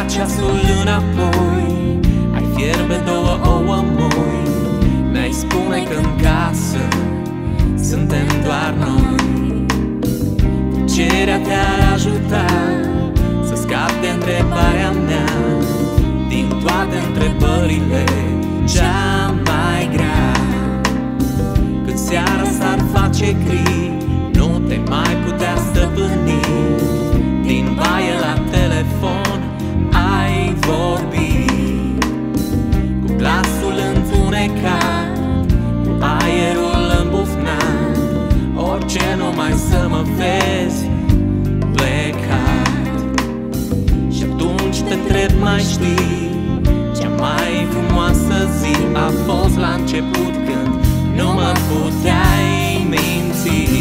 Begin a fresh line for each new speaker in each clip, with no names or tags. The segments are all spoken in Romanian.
ceasul înapoi, ai fierbe două ouă moi. Mi-ai spune că în casă suntem doar noi. Tăcerea te-ar ajuta să scapi de întrebarea mea, din toate întrebările cea mai grea. Cât seara s-ar face gri, nu te mai putea stăpâni. Din baie la telefon ai vorbit, cu glasul întunecat, cu aerul îmbufnat, orice numai să mă vezi plecat. Și atunci te întreb, mai știi, cea mai frumoasă zi a fost la început, când nu mă puteai minți.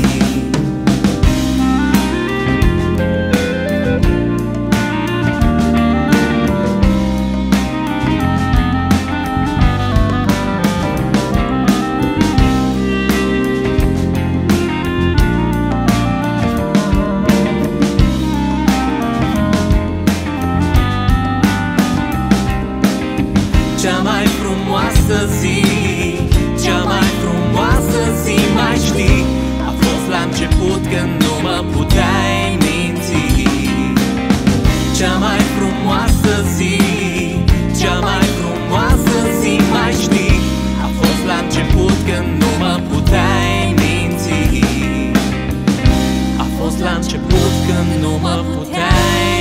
Cea mai frumoasă zi, cea mai frumoasă zi, mai știi, a fost la început când nu mă puteai minți. Cea mai frumoasă zi, cea mai frumoasă zi, mai știi, a fost la început când nu mă puteai minți. A fost la început când nu mă puteai